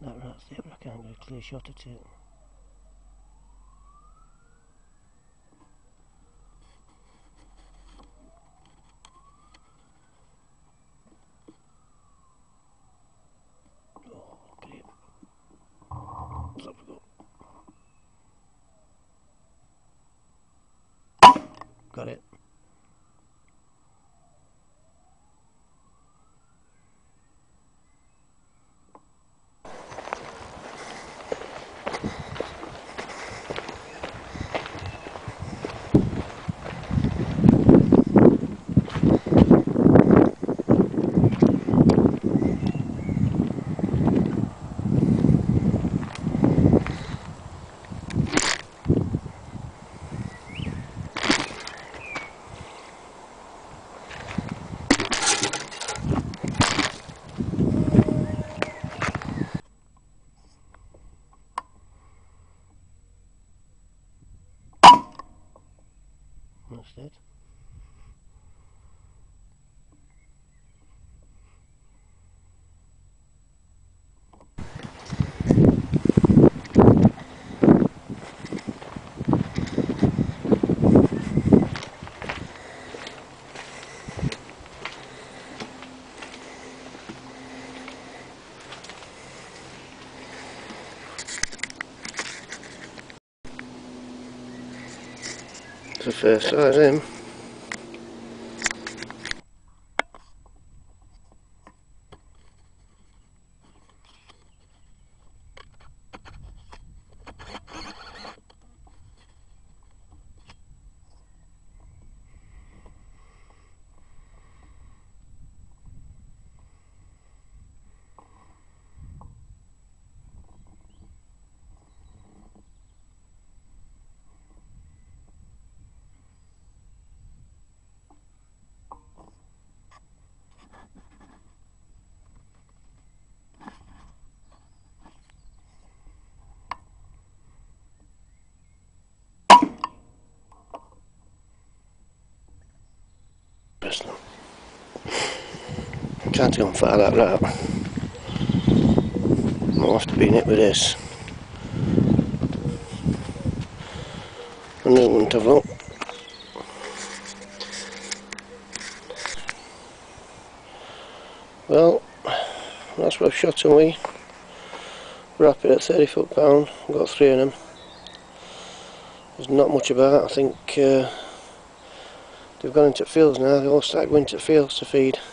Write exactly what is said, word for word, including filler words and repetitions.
That rat's there, but I can't get a clear shot at it. Oh, great. Let's have a go. Got it. That's it. It's the first sight of him. Personal. Can't go far that route. I'll have to be in it with this. Another one to vote. Well, that's what I've shot away. Rapid at thirty foot pound. Got three of them. There's not much about. I think uh, they've gone into fields now. They all started going to fields to feed.